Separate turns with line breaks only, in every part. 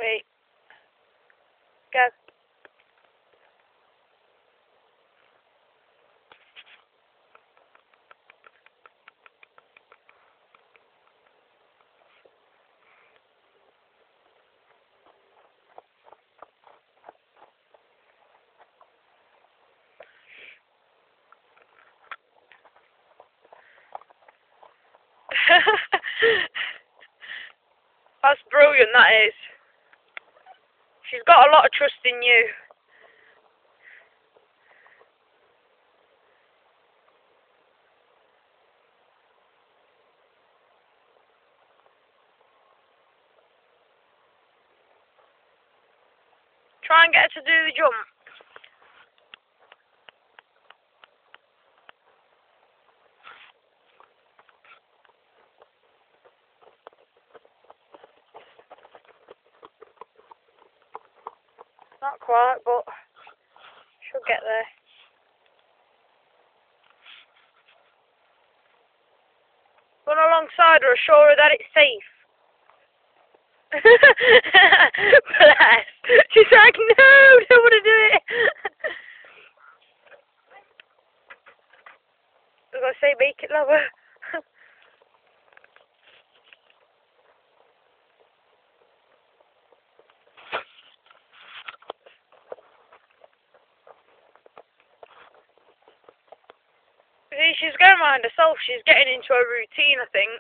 Wait. Go. That's brilliant, that is. She's got a lot of trust in you. Try and get her to do the jump. Not quite, but she'll get there. Run alongside her, assure her that it's safe. Bless. She's like, no, don't want to do it. I gotta say, make it lower. See, she's going around herself. She's getting into a routine, I think.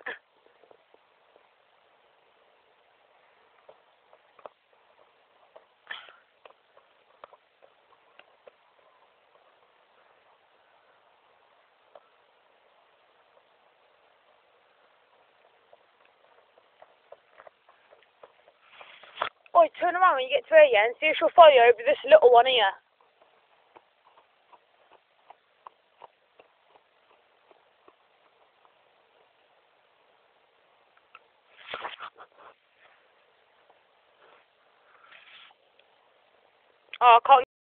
Oh, turn around when you get to her, yeah, and see if she'll follow you over this little one here. Oh, I can't